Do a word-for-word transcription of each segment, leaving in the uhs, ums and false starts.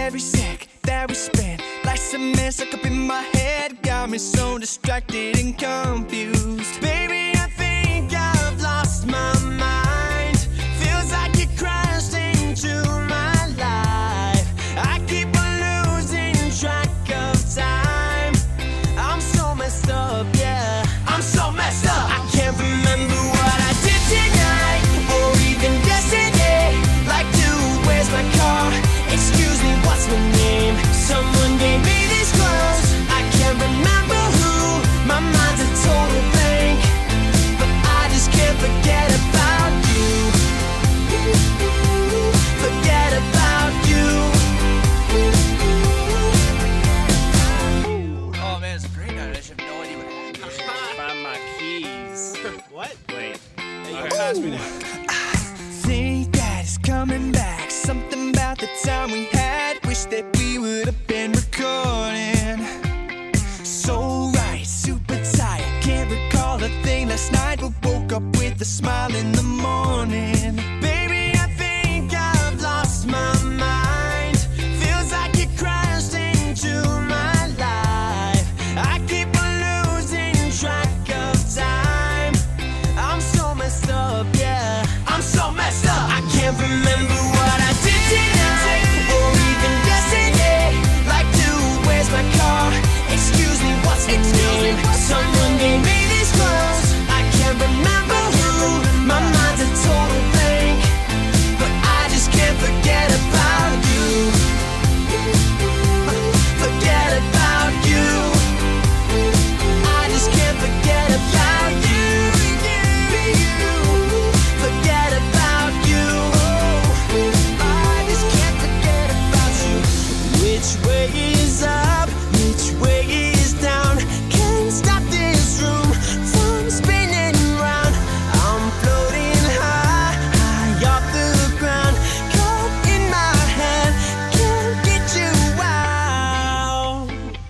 every sec that we spent. Life's a mess, stuck up in my head, got me so distracted and confused. Baby, I think I've lost my mind. Feels like you crashed into my life. I keep on losing track of time. I'm so messed up, yeah. I'm so messed up. I can't remember what I did tonight, or even yesterday. Like, dude, where's my car? Excuse me, what's my name? Someone gave me these clothes. I can't remember who. My mind's a total blank, but I just can't forget about you. Forget about you. Oh man, it's a great night. I just have no idea what happened. Find my keys. What? Wait. Hey, you Okay. pass me that. I think that it's coming back. Something about the time we had. Wish that we would have been recording. So right, super tight. Can't recall a thing last night, but woke up with a smile in the morning. Baby, I think I've lost my mind. Feels like you crashed into my life. I keep on losing track of time. I'm so messed up, yeah. I'm so messed up. I can't remember what I did tonight, or even yesterday. Like, dude, where's my car? Excuse me, what's my name? Someone gave me these clothes. I can't remember who. My mind's a total blank, but I just can't forget about you. Forget about you. I just can't forget about you. Forget about you. I just can't forget about you. Which way is up? Which way is down? Can't stop this room from spinning round. I'm floating high, high off the ground. Caught in my hand, can't get you out.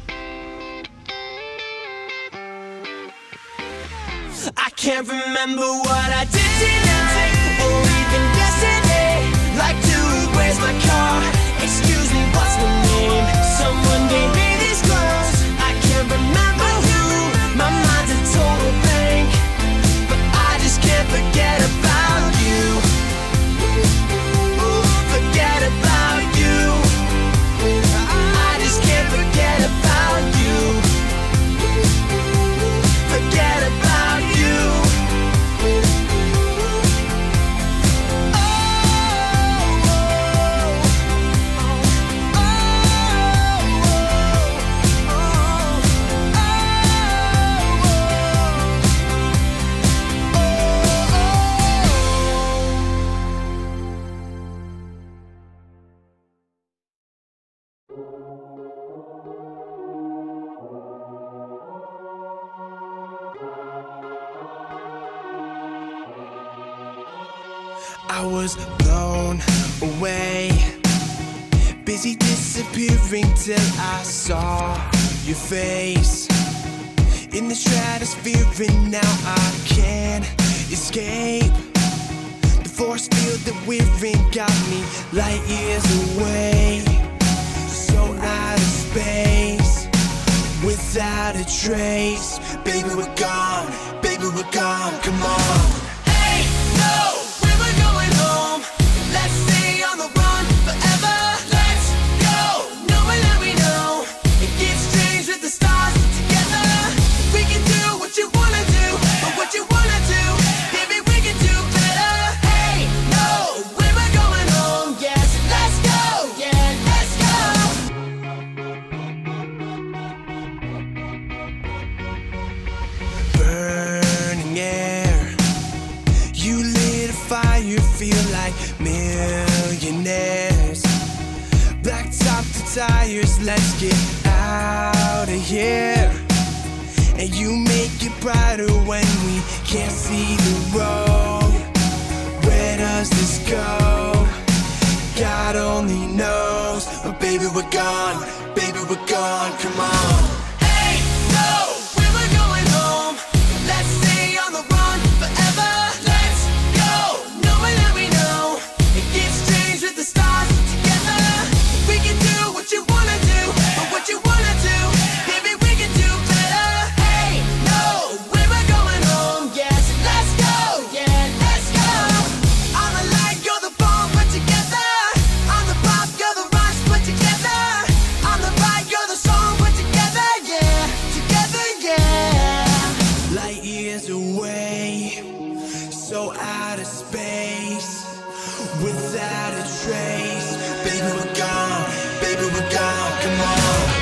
I can't remember what I did tonight, or even yesterday. Like, dude, where's my car? Excuse me, what's my name? Someone gave me these clothes. I can't remember who. My mind's a total blank, but I just can't forget about you. Forget about you. I just can't forget about you. Forget about you. I was blown away, busy disappearing till I saw your face in the stratosphere, and now I can't escape. The force field that we're in got me light years away, so out of space, without a trace. Baby, we're gone, baby, we're gone, come on. Hey, no! Let's stay on the run forever. Let's go. No one let me know. It gets strange with the stars together. We can do what you wanna do, but what you wanna do, baby, we can do better. Hey, no, when we're going home, yes, let's go, yeah, let's go. Burning air, you lit a fire, feel like millionaires. Black top to tires, let's get out of here. And you make it brighter when we can't see the road. Where does this go? God only knows. But baby, we're gone, baby, we're gone, come on. Hey, no, when we're going home, let's stay on the run forever. Let's go, no one let me know. It gets strange with the stars together. We can do baby, we're gone, baby, we're gone, come on.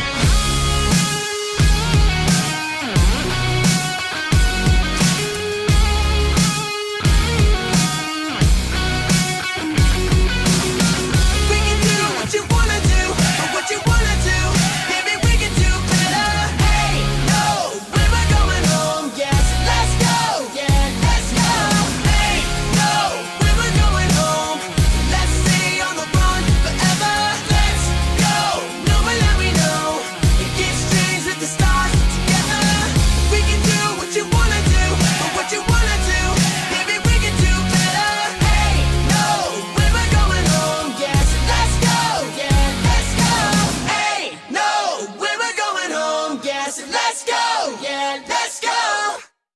Let's go, yeah, let's go.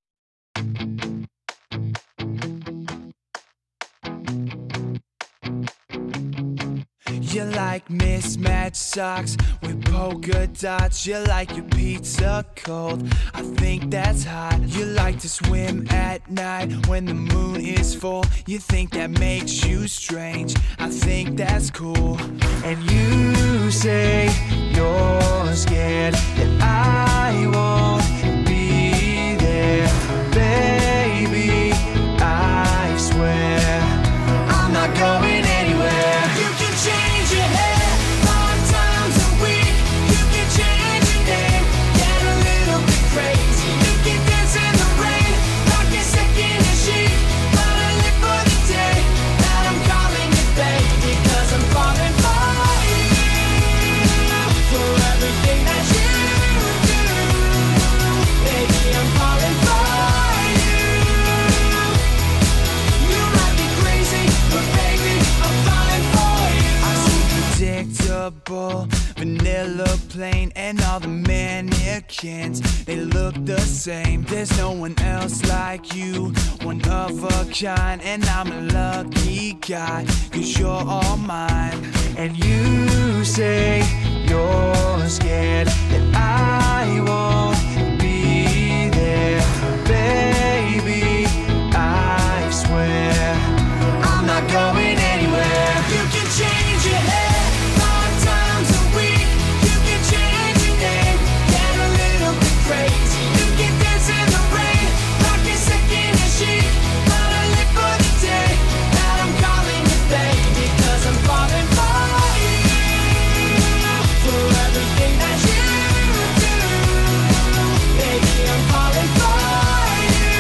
You like mismatched socks with polka dots. You like your pizza cold, I think that's hot. You like to swim at night when the moon is full. You think that makes you strange, I think that's cool. And you say you're scared that I won't be there. Baby, I swear I'm not going anywhere. You can change your hair five times a week. You can change your name, get a little bit crazy. You can dance in the rain, like a second in sheet. But I live for the day that I'm calling you baby, cause I'm falling for you, for everything that you do. Baby, I'm falling for you. You might be crazy, but baby, I'm falling for you. I see predictable, vanilla plain, and all the mannequins, they look the same. There's no one else like you, one of a kind. And I'm a lucky guy, cause you're all mine. And you say you're scared that I won't be there. Baby, I swear I'm not going anywhere. You can change your hair five times a week. You can change your name, get a little bit crazy. You can dance in the rain, like a second in sheet. But I live for the day that I'm calling you baby, cause I'm falling for you, for everything that you do. Baby, I'm falling for you.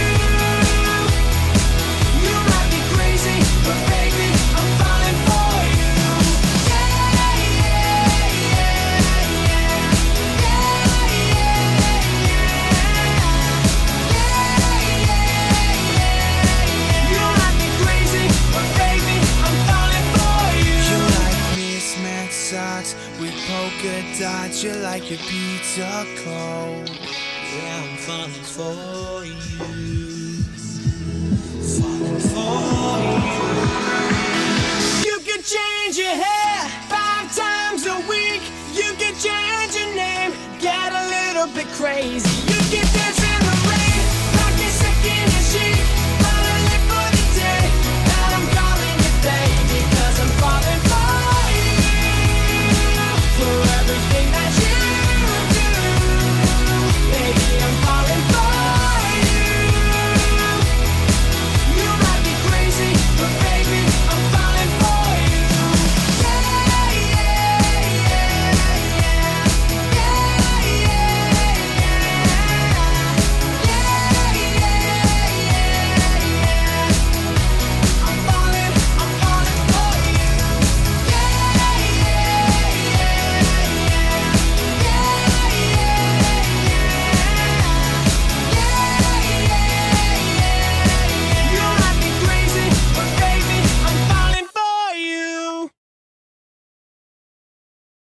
You might be crazy, but baby, I'm falling for you. Yeah, yeah, yeah, yeah. Yeah, yeah, yeah. You might be crazy, but baby, I'm falling for you. You like mismatched socks with polka dots. You like your pizza cold. Yeah, I'm falling for you, falling for you. You can change your hair five times a week. You can change your name, get a little bit crazy.